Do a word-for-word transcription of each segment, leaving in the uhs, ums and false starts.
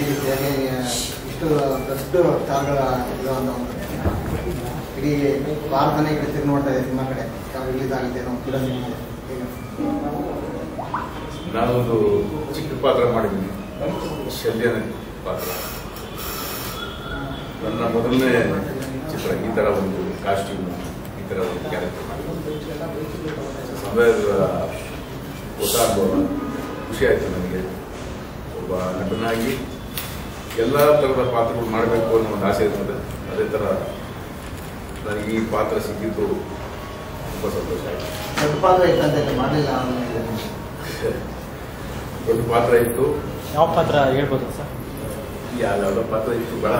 ಇಷ್ಟು ದೊಡ್ಡ ಸ್ಟಾರ್ಗಳ ಇರುವಂಥ ಒಂದು ಇಡೀ ಭಾರತನೇ ಕಡೆ ತಿರುಗಿ ನೋಡ್ತಾ ಇದೆ ಸಿನಿಮಾ ಕಡೆ ರಿಲೀಸ್ ಆಗುತ್ತೆ ನಾವು ಕೂಡ ಸಿನಿಮಾ. ನಾನೊಂದು ಚಿಕ್ಕ ಪಾತ್ರ ಮಾಡಿದ್ದೀನಿ, ಶಲ್ಯನ ಪಾತ್ರ. ನನ್ನ ಮೊದಲನೇ ಚಿತ್ರ ಈ ಥರ ಒಂದು ಕಾಸ್ಟ್ಯೂಮ್, ಈ ಥರ ಒಂದು ಕ್ಯಾರೆಕ್ಟರ್ ಮಾಡಿ ಸಮಯದ ಹೊಸ ಅನುಭವ, ಖುಷಿ ಆಯಿತು ನನಗೆ. ಒಬ್ಬ ನಟನಾಗಿ ಎಲ್ಲ ಥರದ ಪಾತ್ರಗಳು ಮಾಡಬೇಕು ಅನ್ನೋ ಒಂದು ಆಸೆ ಇರ್ತದೆ. ಅದೇ ಥರ ನನಗೆ ಈ ಪಾತ್ರ ಸಿಕ್ಕಿದ್ದು ತುಂಬ ಸಂತೋಷ ಆಯಿತು. ದೊಡ್ಡ ಪಾತ್ರ ಇತ್ತಂತ ಮಾಡಲಿಲ್ಲ, ದೊಡ್ಡ ಪಾತ್ರ ಇತ್ತು. ಯಾವ ಪಾತ್ರ ಹೇಳ್ಬೋದು ಸರ್? ಯಾವ್ಯಾವ ಪಾತ್ರ ಇತ್ತು ಬೇಡ.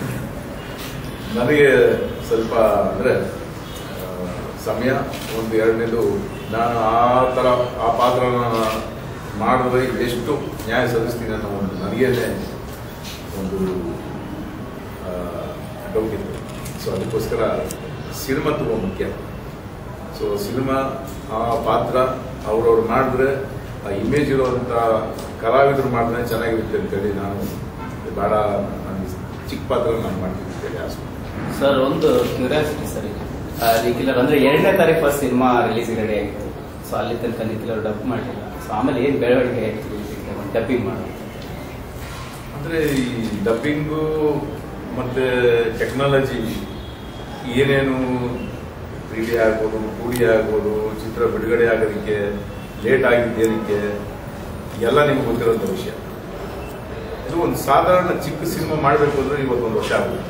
ನನಗೆ ಸ್ವಲ್ಪ ಅಂದರೆ ಸಮಯ ಒಂದು ಎರಡನೇದು ನಾನು ಆ ಥರ ಆ ಪಾತ್ರನ ಮಾಡಿದ್ರೆ ಎಷ್ಟು ನ್ಯಾಯ ಸಲ್ಲಿಸ್ತೀನಿ ಅನ್ನೋ ಒಂದು ನನಗೇನೆ ಒಂದು ಡೌಟ್ ಇತ್ತು. ಸೊ ಅದಕ್ಕೋಸ್ಕರ ಸಿನಿಮಾ ತುಂಬ ಮುಖ್ಯ. ಸೊ ಸಿನಿಮಾ ಆ ಪಾತ್ರ ಅವ್ರವ್ರು ಮಾಡಿದ್ರೆ ಆ ಇಮೇಜ್ ಇರೋವಂಥ ಕಲಾವಿದರು ಮಾಡಿದ್ರೆ ಚೆನ್ನಾಗಿರುತ್ತೆ ಅಂತೇಳಿ ನಾನು ಬೇಡ, ನನಗೆ ಚಿಕ್ಕ ಪಾತ್ರ ನಾನು ಮಾಡ್ತೀನಿ ಅಂತೇಳಿ ಆಸೆ. ಸರ್, ಒಂದು ಕ್ಯೂರಿಯಾಸಿಟಿ ಸರ್, ನಿಖಿಲರ್ ಅಂದರೆ ಎರಡನೇ ತಾರೀಕು ಫಸ್ಟ್ ಸಿನಿಮಾ ರಿಲೀಸ್ ರೆಡಿ ಆಯಿತು. ಸೊ ಅಲ್ಲಿ ತನಕ ನಿಖಿಲರ್ ಡಬ್ ಮಾಡಿಲ್ಲ. ಸೊ ಆಮೇಲೆ ಏನು ಬೆಳವಣಿಗೆ ಆಯ್ತು ಡಬ್ಬಿಂಗ್ ಮಾಡೋದು? ಅಂದರೆ ಈ ಡಬ್ಬಿಂಗು ಮತ್ತು ಟೆಕ್ನಾಲಜಿ ಏನೇನು ತ್ರೀ ಡಿ ಆಗ್ಬೋದು, ಟೂ ಡಿ ಆಗ್ಬೋದು, ಚಿತ್ರ ಬಿಡುಗಡೆ ಆಗೋದಕ್ಕೆ ಲೇಟ್ ಆಗಿದ್ದೇನಕ್ಕೆ ಎಲ್ಲ ನಿಮ್ಗೆ ಗೊತ್ತಿರೋಂಥ ವಿಷಯ. ಇದು ಒಂದು ಸಾಧಾರಣ ಚಿಕ್ಕ ಸಿನಿಮಾ ಮಾಡಬೇಕು ಅಂದರೆ ಇವತ್ತೊಂದು ವರ್ಷ ಆಗುತ್ತೆ.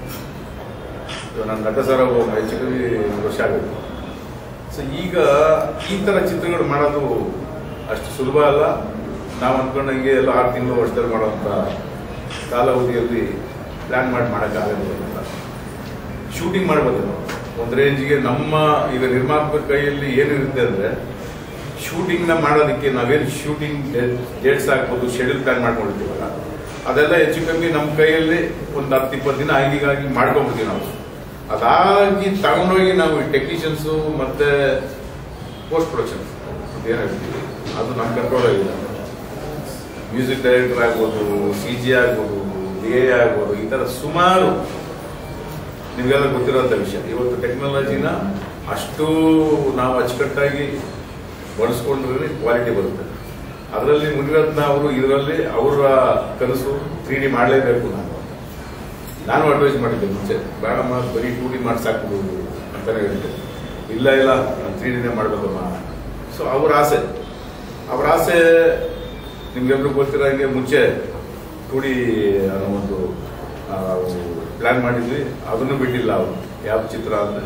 ನನ್ನ ನಟ ಸರ ಹೆಚ್ಚು ಕಮ್ಮಿ ಒಂದು ವರ್ಷ ಆಗುತ್ತೆ. ಸೊ ಈಗ ಈ ಥರ ಚಿತ್ರಗಳು ಮಾಡೋದು ಅಷ್ಟು ಸುಲಭ ಅಲ್ಲ. ನಾವು ಅಂದ್ಕೊಂಡಂಗೆ ಎಲ್ಲ ಆರು ತಿಂಗಳು ವರ್ಷದಲ್ಲಿ ಮಾಡೋವಂಥ ಕಾಲಾವಧಿಯಲ್ಲಿ ಪ್ಲ್ಯಾನ್ ಮಾಡಿ ಮಾಡೋಕ್ಕಾಗೋದಿಲ್ಲ. ಶೂಟಿಂಗ್ ಮಾಡ್ಬೋದು ನಾವು ಒಂದು ರೇಂಜಿಗೆ. ನಮ್ಮ ಈಗ ನಿರ್ಮಾಪಕರ ಕೈಯಲ್ಲಿ ಏನಿರುತ್ತೆ ಅಂದರೆ ಶೂಟಿಂಗ್ನ ಮಾಡೋದಕ್ಕೆ ನಾವೇನು ಶೂಟಿಂಗ್ ಡೇಟ್ಸ್ ಆಗ್ಬೋದು, ಶೆಡ್ಯೂಲ್ ಪ್ಲ್ಯಾನ್ ಮಾಡ್ಕೊಂಡಿರ್ತೀವಲ್ಲ, ಅದೆಲ್ಲ ಹೆಚ್ಚು ಕಮ್ಮಿ ನಮ್ಮ ಕೈಯಲ್ಲಿ ಒಂದು ಹತ್ತು ಇಪ್ಪತ್ತು ದಿನ ಆಗಿಗಾಗಿ ಮಾಡ್ಕೊಂಡ್ಬಿಡ್ತೀವಿ ನಾವು. ಅದಾಗಿ ತಗೊಂಡೋಗಿ ನಾವು ಟೆಕ್ನಿಷಿಯನ್ಸು ಮತ್ತು ಪೋಸ್ಟ್ ಪ್ರೊಡಕ್ಷನ್ ಏನು ಹೇಳ್ತೀವಿ ಅದು ನಮ್ಮ ಕಂಟ್ರೋಲಾಗಿಲ್ಲ. ಮ್ಯೂಸಿಕ್ ಡೈರೆಕ್ಟರ್ ಆಗ್ಬೋದು, ಸಿ ಜಿ ಆಗ್ಬೋದು, ಡಿ ಎ ಆಗ್ಬೋದು, ಈ ಥರ ಸುಮಾರು ನಿಮಗೆಲ್ಲ ಗೊತ್ತಿರೋಂಥ ವಿಷಯ. ಇವತ್ತು ಟೆಕ್ನಾಲಜಿನ ಅಷ್ಟು ನಾವು ಅಚ್ಚುಕಟ್ಟಾಗಿ ಬಳಸ್ಕೊಂಡ್ರೆ ಕ್ವಾಲಿಟಿ ಬರುತ್ತೆ. ಅದರಲ್ಲಿ ಮುನಿರತ್ನ ಅವರು ಇದರಲ್ಲಿ ಅವರ ಕನಸು ತ್ರೀ ಡಿ ಮಾಡಲೇಬೇಕು. ನಾನು ನಾನು ಅಡ್ವೈಸ್ ಮಾಡಿದ್ದೆ ಮುಂಚೆ, ಬೇಡಮ್ಮ ಬರೀ ಟೂ ಡಿ ಮಾಡಿ ಸಾಕು ಅಂತಲೇ ಹೇಳಿದ್ದೆ. ಇಲ್ಲ ಇಲ್ಲ ನಾನು ತ್ರೀ ಡಿನೇ ಮಾಡಬೇಕಮ್ಮ. ಸೊ ಅವ್ರ ಆಸೆ ಅವ್ರ ಆಸೆ ನಿಮ್ಗೆಲ್ಲರೂ ಗೊತ್ತಿರೋ ಹಾಗೆ ಮುಂಚೆ ಟೂ ಡಿ ಅನ್ನೋ ಒಂದು ಪ್ಲ್ಯಾನ್ ಮಾಡಿದ್ವಿ. ಅದನ್ನು ಬಿಟ್ಟಿಲ್ಲ ಅವರು. ಯಾವ ಚಿತ್ರ ಅಂದರೆ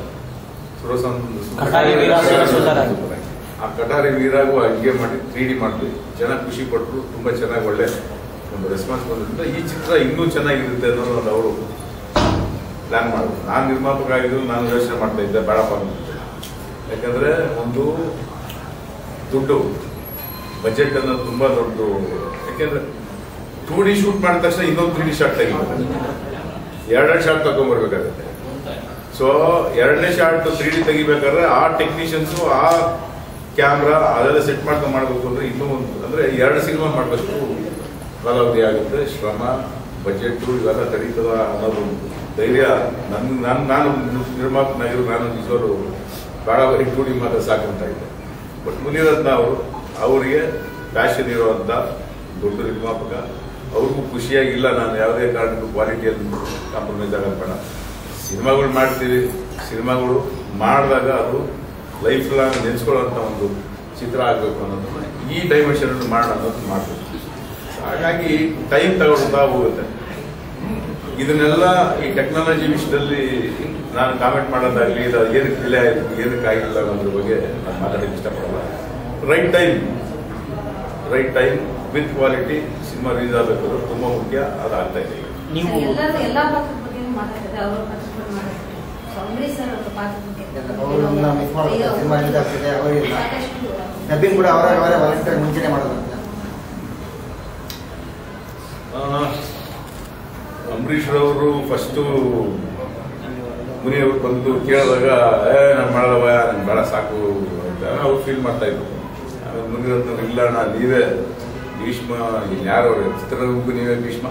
ಆ ಕಟಾರಿ ವೀರಾಗೂ ಹಂಗೆ ಮಾಡಿ ತ್ರೀ ಡಿ ಮಾಡಿದ್ವಿ. ಜನ ಖುಷಿ ಪಟ್ಟರು, ತುಂಬ ಚೆನ್ನಾಗಿ ಒಳ್ಳೆ ಒಂದು ರೆಸ್ಪಾನ್ಸ್ ಬಂದಿದ್ದರಿಂದ ಈ ಚಿತ್ರ ಇನ್ನೂ ಚೆನ್ನಾಗಿರುತ್ತೆ ಅನ್ನೋದು ಒಂದು ಅವರು ಪ್ಲ್ಯಾನ್ ಮಾಡೋದು. ನಾನು ನಿರ್ಮಾಪಕ ಆಗಿದ್ದು ನಾನು ಯೋಚನೆ ಮಾಡ್ತಾ ಇದ್ದೆ ಬೇಡಪ್ಪ ಅಂತ. ಯಾಕಂದರೆ ಒಂದು ದುಡ್ಡು ಬಜೆಟ್ ಅನ್ನೋದು ತುಂಬ ದೊಡ್ಡದು. ಯಾಕೆಂದರೆ ಟೂ ಡಿ ಶೂಟ್ ಮಾಡಿದ ತಕ್ಷಣ ಇನ್ನೊಂದು ತ್ರೀ ಡಿ ಶಾರ್ಟ್ ತೆಗಿಬೇಕು, ಎರಡೆರಡು ಶಾರ್ಟ್ ತಗೊಂಡ್ಬರ್ಬೇಕಾಗುತ್ತೆ. ಸೊ ಎರಡನೇ ಶಾರ್ಟ್ ತ್ರೀ ಡಿ ತೆಗಿಬೇಕಾದ್ರೆ ಆ ಟೆಕ್ನಿಷಿಯನ್ಸು ಆ ಕ್ಯಾಮ್ರಾ ಅದೆಲ್ಲ ಸೆಟ್ ಮಾಡ್ಕೊಂಡು ಮಾಡಬೇಕು ಅಂದರೆ ಇನ್ನೂ ಒಂದು ಅಂದರೆ ಎರಡು ಸಿನಿಮಾ ಮಾಡಬೇಕು ಕಾಲಾವಧಿ ಆಗುತ್ತೆ. ಶ್ರಮ, ಬಜೆಟ್ಟು ಇವೆಲ್ಲ ತಡೀತದ ಅನ್ನೋದು ಧೈರ್ಯ ನನ್ನ ನಾನು ನಾನು ನಿರ್ಮಾಪಕನಾಗಿರೋ ನಾನು ನಿಜವರು ಬೇಡ ಬರೀ ಟೂ ಡಿ ಮಾತ್ರ ಸಾಕಂತ ಇದ್ದೆ. ಬಟ್ ಮುನಿರತ್ನ ಅವರು ಅವರಿಗೆ ಪ್ಯಾಷನ್ ಇರುವಂಥ ದೊಡ್ಡ ನಿರ್ಮಾಪಕ. ಅವ್ರಿಗೂ ಖುಷಿಯಾಗಿಲ್ಲ ನಾನು ಯಾವುದೇ ಕಾರಣಕ್ಕೂ ಕ್ವಾಲಿಟಿಯಲ್ಲಿ ಕಾಂಪ್ರಮೈಸ್ ಆಗೋದು ಬೇಡ. ಸಿನಿಮಾಗಳು ಮಾಡ್ತೀವಿ, ಸಿನಿಮಾಗಳು ಮಾಡಿದಾಗ ಅದು ಲೈಫ್ ಲಾಂಗ್ ನೆನೆಸ್ಕೊಳ್ಳೋಂಥ ಒಂದು ಚಿತ್ರ ಆಗಬೇಕು ಅನ್ನೋದನ್ನ ಈ ಡೈಮೆನ್ಷನ್ ಮಾಡೋಣ ಅನ್ನೋದು ಮಾಡ್ತೀವಿ. ಹಾಗಾಗಿ ಟೈಮ್ ತಗೊಳ್ತಾ ಹೋಗುತ್ತೆ. ಇದನ್ನೆಲ್ಲ ಈ ಟೆಕ್ನಾಲಜಿ ವಿಷಯದಲ್ಲಿ ನಾನು ಕಾಮೆಂಟ್ ಮಾಡೋದಾಗಲಿ, ಇದು ಏನಕ್ಕೆ ಡಿಲೇ ಆಯಿತು, ಏನಕ್ಕೆ ಆಗಿಲ್ಲ ಅನ್ನೋದ್ರ ಬಗ್ಗೆ ನಾನು ಮಾತಾಡೋಕ್ಕೆ ಇಷ್ಟಪಡಲ್ಲ. Right time right time with quality cinema release ಆಗಬೇಕು, ತುಂಬ ಮುಖ್ಯ. ಅದಾಗ್ತಾ ಇದೆ. ನೀವು ಡಬ್ಬಿಂಗ್ ಕೂಡ ಅವರ ಅವರೇ ವಾಲಂಟಿಯರ್ ಮುಂಚೆನೆ ಮಾಡೋದು. ಅಂಬರೀಷ್ ರವರು ಫಸ್ಟು ಮುನಿಯವ್ರು ಬಂದು ಕೇಳಿದಾಗ ಏ ನಾನು ಮಾಡಲ್ಲವ, ನನ್ಗೆ ಬೇಡ ಸಾಕು ಅಂತ ಅವ್ರು ಫೀಲ್ ಮಾಡ್ತಾ ಇದ್ರು. ಮುನಿರತ್ನ ಇಲ್ಲ ಅಣ್ಣ, ನೀವೇ ಭೀಷ್ಮ ಯಾರು ಚಿತ್ರಕ್ಕೂ ನೀವೇ ಭೀಷ್ಮ,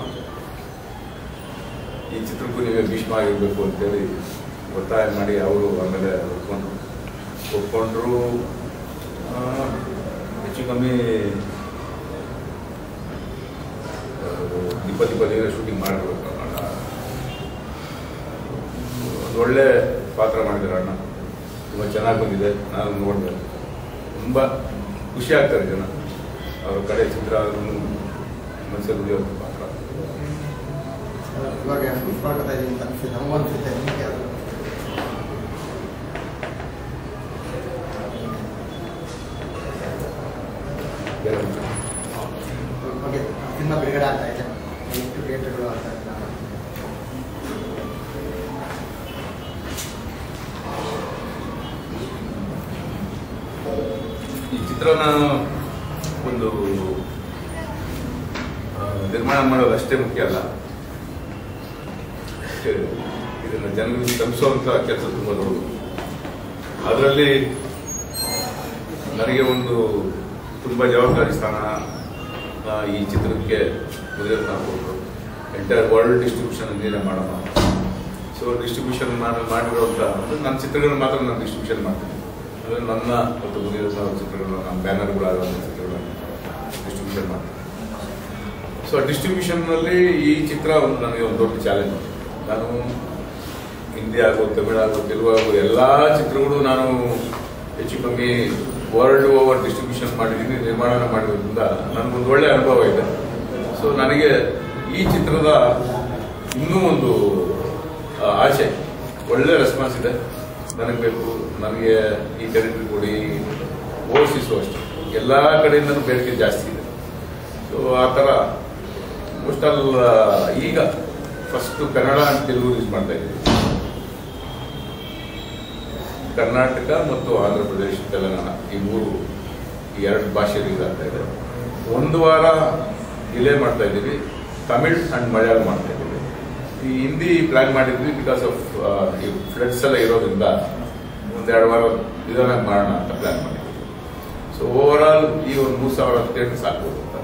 ಈ ಚಿತ್ರಕ್ಕೂ ನೀವೇ ಭೀಷ್ಮ ಆಗಿರ್ಬೇಕು ಅಂತೇಳಿ ಒತ್ತಾಯ ಮಾಡಿ ಅವರು ಆಮೇಲೆ ಒಪ್ಕೊಂಡ್ರು ಒಪ್ಕೊಂಡ್ರು ಹೆಚ್ಚು ಕಮ್ಮಿ ಇಪ್ಪತ್ತು ಇಪ್ಪತ್ತೈದು ಶೂಟಿಂಗ್ ಮಾಡಿರ್ಬೇಕು. ಒಂದು ಒಳ್ಳೆ ಪಾತ್ರ ಮಾಡಿದ್ದಾರೆ ಅಣ್ಣ, ತುಂಬ ಚೆನ್ನಾಗಿ ಬಂದಿದೆ. ನಾನು ನೋಡಿದೆ, ತುಂಬ ಖುಷಿ ಆಗ್ತಾರೆ ಜನ ಅವರ ಕಡೆ ಚಿತ್ರ ಮನಸ್ಸಲ್ಲಿ ಉಳಿಯುವಂಥ ಪಾತ್ರ. ಇವಾಗ ಸ್ವಾಗತ ಇದೆ ಅಂತ ಅನಿಸಿದೆ ನಮಗೂ ಅನಿಸುತ್ತೆ. ನಿಮಗೆ ಅದು ಬಗ್ಗೆ ಸಿನಿಮಾ ಬಿಡುಗಡೆ ಆಗ್ತಾ ಇದೆ, ಎಷ್ಟು ಥಿಯೇಟರ್ಗಳು ಆಗ್ತಾ ಇದೆ. ಈ ಚಿತ್ರ ನಾನು ಒಂದು ನಿರ್ಮಾಣ ಮಾಡೋದು ಅಷ್ಟೇ ಮುಖ್ಯ ಅಲ್ಲ, ಇದನ್ನು ಜನರಿಗೆ ತಲುಪಿಸುವಂಥ ಕೆಲಸ ತುಂಬ ದೊಡ್ಡದು. ಅದರಲ್ಲಿ ನನಗೆ ಒಂದು ತುಂಬ ಜವಾಬ್ದಾರಿ ಸ್ಥಾನ ಈ ಚಿತ್ರಕ್ಕೆ ಮುನಿರತ್ನ ಕೊಟ್ಟರು. ಎಂಟೈರ್ ವರ್ಲ್ಡ್ ಡಿಸ್ಟ್ರಿಬ್ಯೂಷನ್ ನೀರೇ ಮಾಡೋಣ. ಸೊ ಡಿಸ್ಟ್ರಿಬ್ಯೂಷನ್ ಮಾಡಿ ಮಾಡಿರುವಂಥ ನನ್ನ ಚಿತ್ರಗಳನ್ನ ಮಾತ್ರ ನಾನು ಡಿಸ್ಟ್ರಿಬ್ಯೂಷನ್ ಮಾಡ್ತೀನಿ. ಅಂದರೆ ನನ್ನ ಮತ್ತು ಮುನಿರತ್ನ ಅವ್ರ ಚಿತ್ರಗಳನ್ನ ನಮ್ಮ ಬ್ಯಾನರ್ಗಳಾಗುವಂಥ ಚಿತ್ರಗಳನ್ನು ಡಿಸ್ಟ್ರಿಬ್ಯೂಷನ್ ಮಾಡ್ತೀನಿ. ಸೊ ಡಿಸ್ಟ್ರಿಬ್ಯೂಷನ್ನಲ್ಲಿ ಈ ಚಿತ್ರ ಒಂದು ನನಗೆ ಒಂದು ದೊಡ್ಡ ಚಾಲೆಂಜ್. ನಾನು ಹಿಂದಿ ಆಗೋ, ತಮಿಳಾಗೋ, ತೆಲುಗು ಆಗೋ ಎಲ್ಲ ಚಿತ್ರಗಳು ನಾನು ಹೆಚ್ಚು ಕಮ್ಮಿ ವರ್ಲ್ಡ್ ಓವರ್ ಡಿಸ್ಟ್ರಿಬ್ಯೂಷನ್ ಮಾಡಿದ್ದೀನಿ, ನಿರ್ಮಾಣ ಮಾಡಿರೋದ್ರಿಂದ ನನಗೊಂದು ಒಳ್ಳೆ ಅನುಭವ ಇದೆ. ಸೊ ನನಗೆ ಈ ಚಿತ್ರದ ಇನ್ನೂ ಒಂದು ಆಸೆ, ಒಳ್ಳೆ ರೆಸ್ಪಾನ್ಸ್ ಇದೆ. ನನಗೆ ಬೇಕು, ನನಗೆ ಈ ಟೆರಿಟರಿ ಕೊಡಿ, ಓವರ್ಸೀಸು ಅಷ್ಟೇ, ಎಲ್ಲ ಕಡೆಯಿಂದಲೂ ಬೇಡಿಕೆ ಜಾಸ್ತಿ ಇದೆ. ಸೊ ಆ ಥರ ಮೋಸ್ಟ್ ಆಲ್ ಈಗ first Kannada and Telugu use ಮಾಡ್ತಾ ಇದ್ದೀವಿ. ಕರ್ನಾಟಕ ಮತ್ತು ಆಂಧ್ರ ಪ್ರದೇಶ, ತೆಲಂಗಾಣ ಈ ಮೂರು ಈ ಎರಡು ಭಾಷೆಯಲ್ಲಿ ಇದಾಗ್ತಾ ಇದೆ. ಒಂದು ವಾರ ಡಿಲೇ ಮಾಡ್ತಾ ಇದ್ದೀವಿ, ತಮಿಳ್ ಆ್ಯಂಡ್ ಮಲಯಾಳಂ ಮಾಡ್ತಾ ಇದ್ದೀವಿ. ಈ ಹಿಂದಿ ಪ್ಲ್ಯಾನ್ ಮಾಡಿದ್ವಿ, ಬಿಕಾಸ್ ಆಫ್ ಈ ಫ್ಲಡ್ಸ್ ಎಲ್ಲ ಇರೋದ್ರಿಂದ ಒಂದೆರಡು ವಾರ ನಿಧಾನ ಮಾಡೋಣ ಅಂತ ಪ್ಲ್ಯಾನ್ ಮಾಡಿದ್ವಿ. ಸೊ ಓವರ್ ಆಲ್ ಈ ಒಂದು ಮೂರು ಸಾವಿರ ಥಿಯೇಟರ್ ಸಾಕ್ಬೋದು ಅಂತ.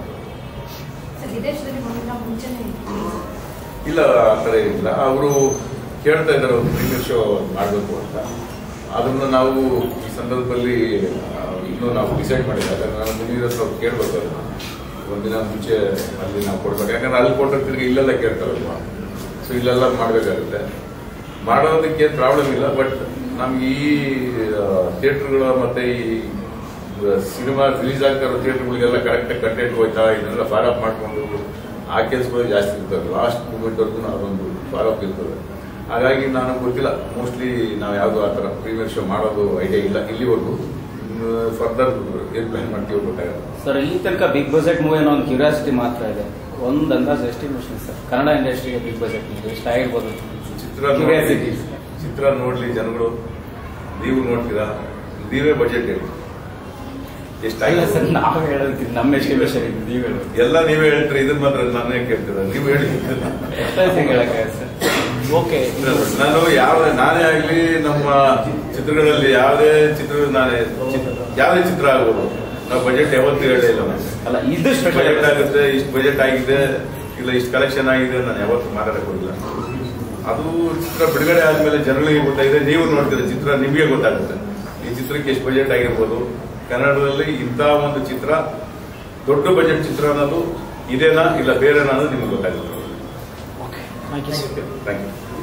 ಇಲ್ಲ, ಆ ಥರ ಏನಿಲ್ಲ. ಅವರು ಕೇಳ್ತಾ ಇದ್ದಾರೆ ಒಂದು ಪ್ರೀಮಿಯರ್ ಶೋ ಮಾಡಬೇಕು ಅಂತ. ಅದನ್ನು ನಾವು ಈ ಸಂದರ್ಭದಲ್ಲಿ ಇನ್ನೂ ನಾವು ಡಿಸೈಡ್ ಮಾಡಿಲ್ಲ. ಯಾಕಂದ್ರೆ ನಾವು ಮುನಿರತ್ನ ಅವ್ರು ಕೇಳಬೇಕು, ಅದನ್ನು ಒಂದಿನ ಮುಂಚೆ ಅಲ್ಲಿ ನಾವು ಕೊಡ್ಬೇಕು. ಯಾಕಂದ್ರೆ ಅಲ್ಲಿ ಕೊಟ್ಟರೆ ತಿರುಗಿ ಇಲ್ಲೆಲ್ಲ ಕೇಳ್ತಾರಲ್ವ. ಸೊ ಇಲ್ಲೆಲ್ಲ ಮಾಡಬೇಕಾಗುತ್ತೆ. ಮಾಡೋದಕ್ಕೆ ಪ್ರಾಬ್ಲಮ್ ಇಲ್ಲ, ಬಟ್ ನಮ್ಗೆ ಈ ಥಿಯೇಟ್ರ್ಗಳು ಮತ್ತು ಈ ಸಿನಿಮಾ ರಿಲೀಸ್ ಆಗ್ತಾ ಇರೋ ಥಿಯೇಟ್ರ್ಗಳಿಗೆಲ್ಲ ಕರೆಕ್ಟಾಗಿ ಕಂಟೆಂಟ್ ಹೋಯ್ತಾ ಇದನ್ನೆಲ್ಲ ಫಾಲೋ ಅಪ್ ಮಾಡಿಕೊಂಡು ಆ ಕೆಲಸಗಳು ಜಾಸ್ತಿ ಇರ್ತವೆ. ಲಾಸ್ಟ್ ಮೂಮೆಂಟ್ವರೆಗೂ ಅದೊಂದು ಫಾಲೋ ಅಪ್ ಇರ್ತದೆ. ಹಾಗಾಗಿ ನಾನು ಗೊತ್ತಿಲ್ಲ, ಮೋಸ್ಟ್ಲಿ ನಾವು ಯಾವುದೋ ಆ ಥರ ಪ್ರೀಮಿಯರ್ ಶೋ ಮಾಡೋದು ಐಡಿಯಾ ಇಲ್ಲ ಇಲ್ಲಿವರೆಗೂ. ಫರ್ದರ್ ಏನು ಪ್ಲಾನ್ ಮಾಡ್ತೀವಿ ಗೊತ್ತಾಗಲ್ಲ. ಸರ್, ಇಲ್ಲಿ ತನಕ ಬಿಗ್ ಬಜೆಟ್ ಮೂವಿ ಅನ್ನೋ ಒಂದು ಕ್ಯೂರಿಯಾಸಿಟಿ ಮಾತ್ರ ಇದೆ. ಒಂದು ಅಂದಾಜು ಎಸ್ಟಿಮೇಷನ್ ಸರ್, ಕನ್ನಡ ಇಂಡಸ್ಟ್ರಿಗೆ ಬಿಗ್ ಬಜೆಟ್ ಮೂವಿ ಎಷ್ಟಾಗಿರ್ಬೋದು? ಚಿತ್ರ ಚಿತ್ರ ನೋಡ್ಲಿ ಜನಗಳು, ನೀವು ನೋಡ್ತೀರಾ, ನೀವೇ ಬಜೆಟ್ ಹೇಳಿ ಎಷ್ಟಾಗಿಲ್ಲ ಸರ್. ನಾವು ಹೇಳೋದಕ್ಕಿಂತ ನಮ್ಮ ಎಸ್ಟಿಮೇಷನ್ ಇದೆ, ನೀವು ಹೇಳೋದು ಎಲ್ಲ ನೀವೇ ಹೇಳ್ತೀರಿ. ಇದನ್ನ ಮಾತ್ರ ನಾನೇ ಕೇಳ್ತೀರ, ನೀವು ಹೇಳಿ. ಹೇಳಕ್ಕೆ ಸರ್ ಓಕೆ, ನಾನು ಯಾವ ನಾನೇ ಆಗ್ಲಿ ನಮ್ಮ ಚಿತ್ರಗಳಲ್ಲಿ ಯಾವುದೇ ಚಿತ್ರ ನಾನೇ ಯಾವುದೇ ಚಿತ್ರ ಆಗ್ಬೋದು, ನಾವು ಬಜೆಟ್ ಯಾವತ್ತೂ ಹೇಳೇ ಇಲ್ಲ. ಅಲ್ಲ, ಇದಿಷ್ಟು ಬಜೆಟ್ ಆಗುತ್ತೆ, ಇಷ್ಟು ಬಜೆಟ್ ಆಗಿದೆ, ಇಲ್ಲ ಇಷ್ಟು ಕಲೆಕ್ಷನ್ ಆಗಿದೆ ನಾನು ಯಾವತ್ತೂ ಮಾತಾಡಕ್ಕೆ ಹೋಗಿಲ್ಲ. ಅದು ಚಿತ್ರ ಬಿಡುಗಡೆ ಆದ್ಮೇಲೆ ಜನಗಳಿಗೆ ಗೊತ್ತಾಗಿದೆ, ನೀವು ನೋಡ್ತೀರ ಚಿತ್ರ, ನಿಮಗೆ ಗೊತ್ತಾಗುತ್ತೆ ಈ ಚಿತ್ರಕ್ಕೆ ಎಷ್ಟು ಬಜೆಟ್ ಆಗಿರ್ಬೋದು. ಕನ್ನಡದಲ್ಲಿ ಇಂಥ ಒಂದು ಚಿತ್ರ ದೊಡ್ಡ ಬಜೆಟ್ ಚಿತ್ರ ಅನ್ನೋದು ಇದೇನಾ ಇಲ್ಲ ಬೇರೆನಾ ಅನ್ನೋದು ನಿಮ್ಗೆ ಗೊತ್ತಾಗುತ್ತೆ. Thank you. Thank you.